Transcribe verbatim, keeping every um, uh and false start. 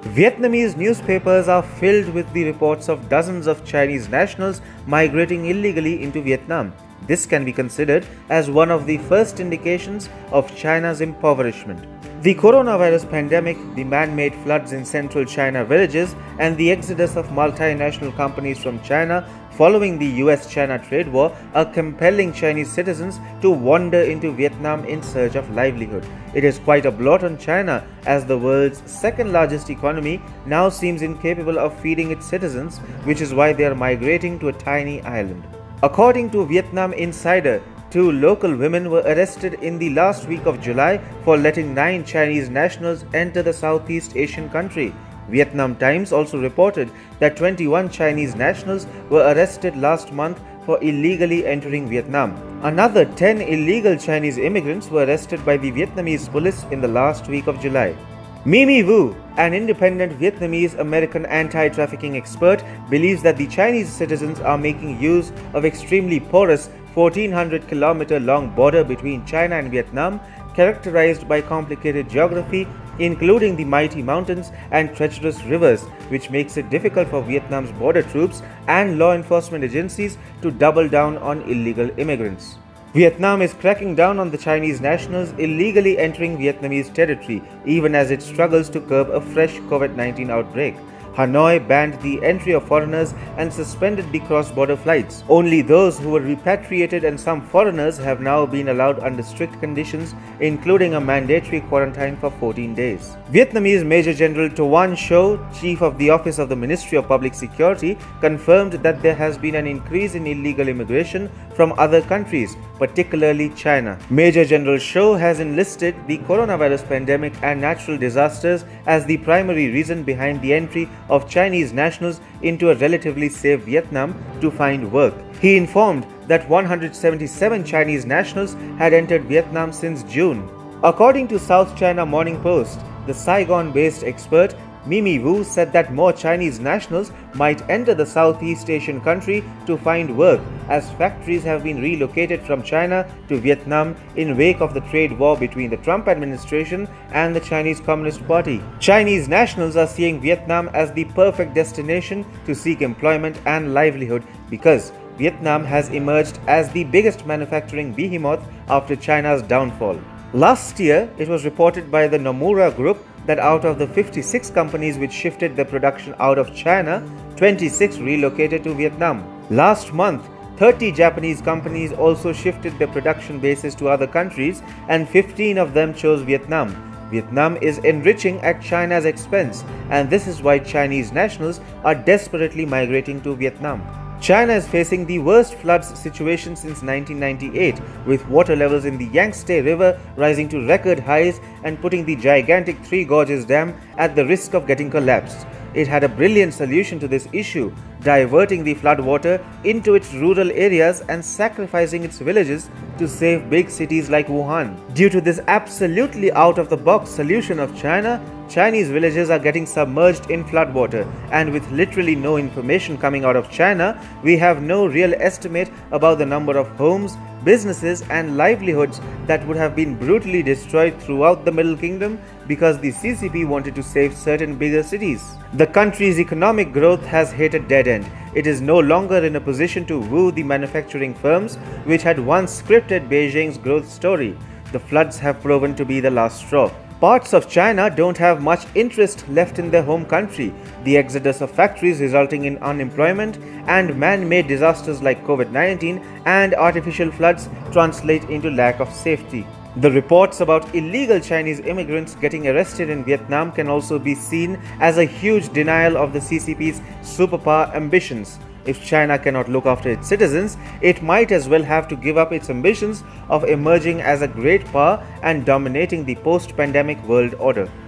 Vietnamese newspapers are filled with the reports of dozens of Chinese nationals migrating illegally into Vietnam. This can be considered as one of the first indications of China's impoverishment. The coronavirus pandemic, the man-made floods in central China villages, and the exodus of multinational companies from China following the U S China trade war are compelling Chinese citizens to wander into Vietnam in search of livelihood. It is quite a blot on China, as the world's second largest economy now seems incapable of feeding its citizens, which is why they are migrating to a tiny island. According to Vietnam Insider, two local women were arrested in the last week of July for letting nine Chinese nationals enter the Southeast Asian country. Vietnam Times also reported that twenty-one Chinese nationals were arrested last month for illegally entering Vietnam. Another ten illegal Chinese immigrants were arrested by the Vietnamese police in the last week of July. Mimi Vu, an independent Vietnamese-American anti-trafficking expert, believes that the Chinese citizens are making use of extremely porous fourteen hundred kilometer long border between China and Vietnam, characterized by complicated geography, including the mighty mountains and treacherous rivers, which makes it difficult for Vietnam's border troops and law enforcement agencies to double down on illegal immigrants. Vietnam is cracking down on the Chinese nationals illegally entering Vietnamese territory, even as it struggles to curb a fresh COVID nineteen outbreak. Hanoi banned the entry of foreigners and suspended the cross-border flights. Only those who were repatriated and some foreigners have now been allowed under strict conditions, including a mandatory quarantine for fourteen days. Vietnamese Major General Toan Cho, chief of the Office of the Ministry of Public Security, confirmed that there has been an increase in illegal immigration from other countries, particularly China. Major General Cho has enlisted the coronavirus pandemic and natural disasters as the primary reason behind the entry of Chinese nationals into a relatively safe Vietnam to find work. He informed that one hundred seventy-seven Chinese nationals had entered Vietnam since June. According to South China Morning Post, the Saigon-based expert Mimi Vu said that more Chinese nationals might enter the Southeast Asian country to find work, as factories have been relocated from China to Vietnam in wake of the trade war between the Trump administration and the Chinese Communist Party. Chinese nationals are seeing Vietnam as the perfect destination to seek employment and livelihood because Vietnam has emerged as the biggest manufacturing behemoth after China's downfall. Last year, it was reported by the Nomura Group that out of the fifty-six companies which shifted their production out of China, twenty-six relocated to Vietnam. Last month, thirty Japanese companies also shifted their production bases to other countries, and fifteen of them chose Vietnam. Vietnam is enriching at China's expense, and this is why Chinese nationals are desperately migrating to Vietnam. China is facing the worst floods situation since nineteen ninety-eight, with water levels in the Yangtze River rising to record highs and putting the gigantic Three Gorges Dam at the risk of getting collapsed. It had a brilliant solution to this issue, diverting the flood water into its rural areas and sacrificing its villages to save big cities like Wuhan. Due to this absolutely out-of-the-box solution of China, Chinese villages are getting submerged in floodwater, and with literally no information coming out of China, we have no real estimate about the number of homes, businesses and livelihoods that would have been brutally destroyed throughout the Middle Kingdom because the C C P wanted to save certain bigger cities. The country's economic growth has hit a dead end. It is no longer in a position to woo the manufacturing firms which had once scripted Beijing's growth story. The floods have proven to be the last straw. Parts of China don't have much interest left in their home country. The exodus of factories resulting in unemployment and man-made disasters like COVID nineteen and artificial floods translate into lack of safety. The reports about illegal Chinese immigrants getting arrested in Vietnam can also be seen as a huge denial of the C C P's superpower ambitions. If China cannot look after its citizens, it might as well have to give up its ambitions of emerging as a great power and dominating the post-pandemic world order.